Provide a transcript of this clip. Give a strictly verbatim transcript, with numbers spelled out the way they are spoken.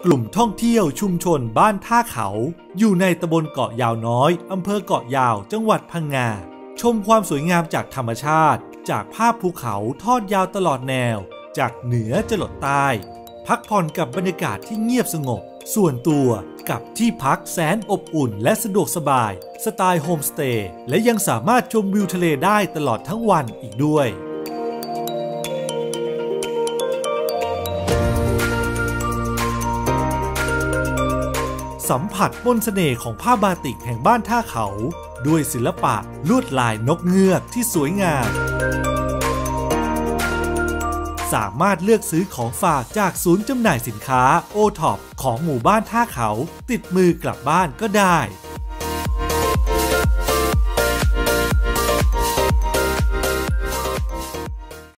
กลุ่มท่องเที่ยวชุมชนบ้านท่าเขาอยู่ในตำบลเกาะยาวน้อยอำเภอเกาะยาวจังหวัดพังงาชมความสวยงามจากธรรมชาติจากภาพภูเขาทอดยาวตลอดแนวจากเหนือจรดใต้พักผ่อนกับบรรยากาศที่เงียบสงบส่วนตัวกับที่พักแสนอบอุ่นและสะดวกสบายสไตล์โฮมสเตย์และยังสามารถชมวิวทะเลได้ตลอดทั้งวันอีกด้วยสัมผัสมนต์เสน่ห์ของผ้าบาติกแห่งบ้านท่าเขาด้วยศิลปะลวดลายนกเงือกที่สวยงามสามารถเลือกซื้อของฝากจากศูนย์จำหน่ายสินค้าโอท็อปของหมู่บ้านท่าเขาติดมือกลับบ้านก็ได้